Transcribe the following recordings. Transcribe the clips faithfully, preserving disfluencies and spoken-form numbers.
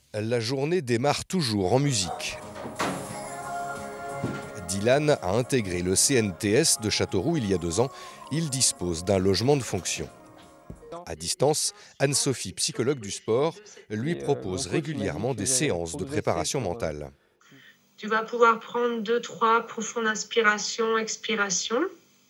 La journée démarre toujours en musique. Dylan a intégré le C N T S de Châteauroux il y a deux ans. Il dispose d'un logement de fonction. À distance, Anne-Sophie, psychologue du sport, lui propose régulièrement des séances de préparation mentale. Tu vas pouvoir prendre deux, trois profondes inspirations, expirations.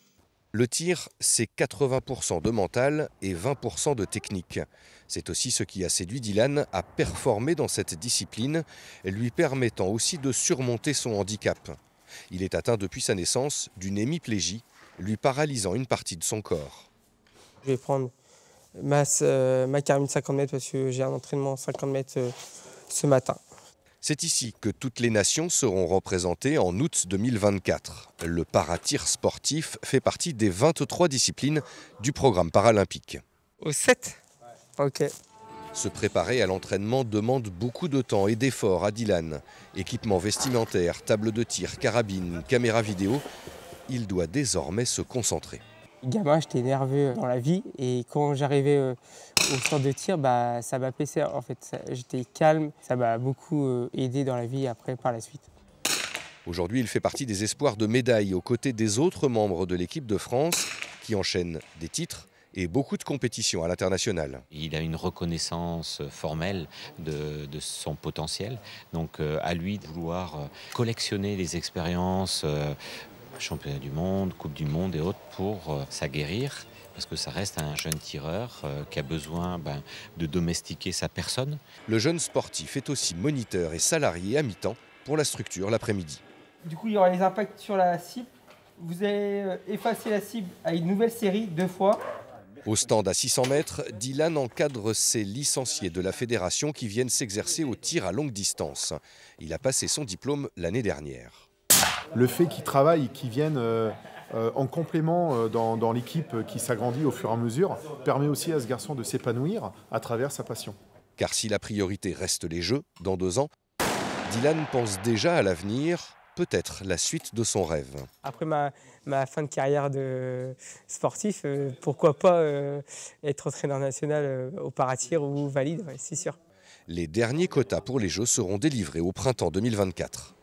Le tir, c'est quatre-vingts pour cent de mental et vingt pour cent de technique. C'est aussi ce qui a séduit Dylan à performer dans cette discipline, lui permettant aussi de surmonter son handicap. Il est atteint depuis sa naissance d'une hémiplégie, lui paralysant une partie de son corps. Je vais prendre ma, euh, ma carabine cinquante mètres parce que j'ai un entraînement cinquante mètres euh, ce matin. C'est ici que toutes les nations seront représentées en août deux mille vingt-quatre. Le paratir sportif fait partie des vingt-trois disciplines du programme paralympique. Au sept ? Ok. Se préparer à l'entraînement demande beaucoup de temps et d'efforts à Dylan. Équipement vestimentaire, table de tir, carabine, caméra vidéo, il doit désormais se concentrer. Gamin, j'étais nerveux dans la vie et quand j'arrivais au centre de tir, bah, ça m'apaisait. En fait, j'étais calme, ça m'a beaucoup aidé dans la vie après par la suite. Aujourd'hui, il fait partie des espoirs de médailles aux côtés des autres membres de l'équipe de France qui enchaînent des titres et beaucoup de compétitions à l'international. Il a une reconnaissance formelle de, de son potentiel, donc euh, à lui de vouloir euh, collectionner les expériences, euh, championnat du monde, coupe du monde et autres pour euh, s'aguerrir, parce que ça reste un jeune tireur euh, qui a besoin ben, de domestiquer sa personne. Le jeune sportif est aussi moniteur et salarié à mi-temps pour la structure l'après-midi. Du coup, il y aura les impacts sur la cible. Vous allez effacer la cible à une nouvelle série deux fois. Au stand à six cents mètres, Dylan encadre ses licenciés de la fédération qui viennent s'exercer au tir à longue distance. Il a passé son diplôme l'année dernière. Le fait qu'ils travaillent, qu'ils viennent euh, euh, en complément euh, dans, dans l'équipe qui s'agrandit au fur et à mesure, permet aussi à ce garçon de s'épanouir à travers sa passion. Car si la priorité reste les Jeux, dans deux ans, Dylan pense déjà à l'avenir, peut-être la suite de son rêve. Après ma, ma fin de carrière de sportif, euh, pourquoi pas euh, être entraîneur national euh, au paratir ou valide, ouais, c'est sûr. Les derniers quotas pour les Jeux seront délivrés au printemps deux mille vingt-quatre.